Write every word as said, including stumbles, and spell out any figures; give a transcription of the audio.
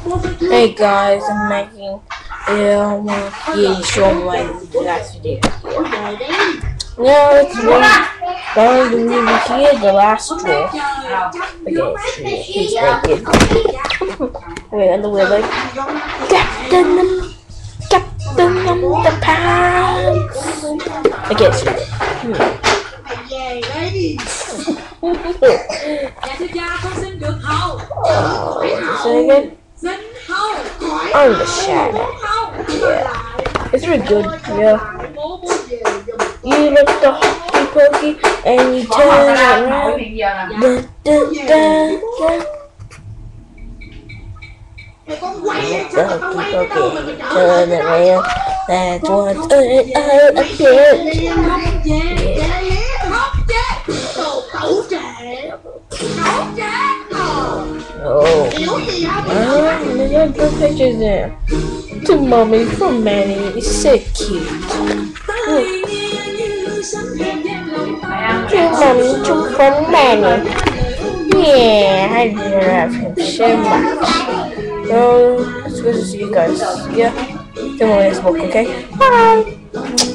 Hey guys, I'm making um yeah, show my last video. Now it's going going to movie here, the last straw. Okay, he's naked. Wait, and the way like Captain Captain Underpants. I can't see it. Oh, say again? I'm the shadow. Yeah. It's really good, yeah. You lift the hockey pokey and you turn it around. Da, da, da, da. The hockey pokey, turn it around. That's what I, I, I did. Oh, uh, they got good pictures there. To mommy from Manny, it's so cute. To mommy to from Manny. Yeah, I love him so much. So, it's good to see you guys. Yeah, to my Facebook, okay? Bye.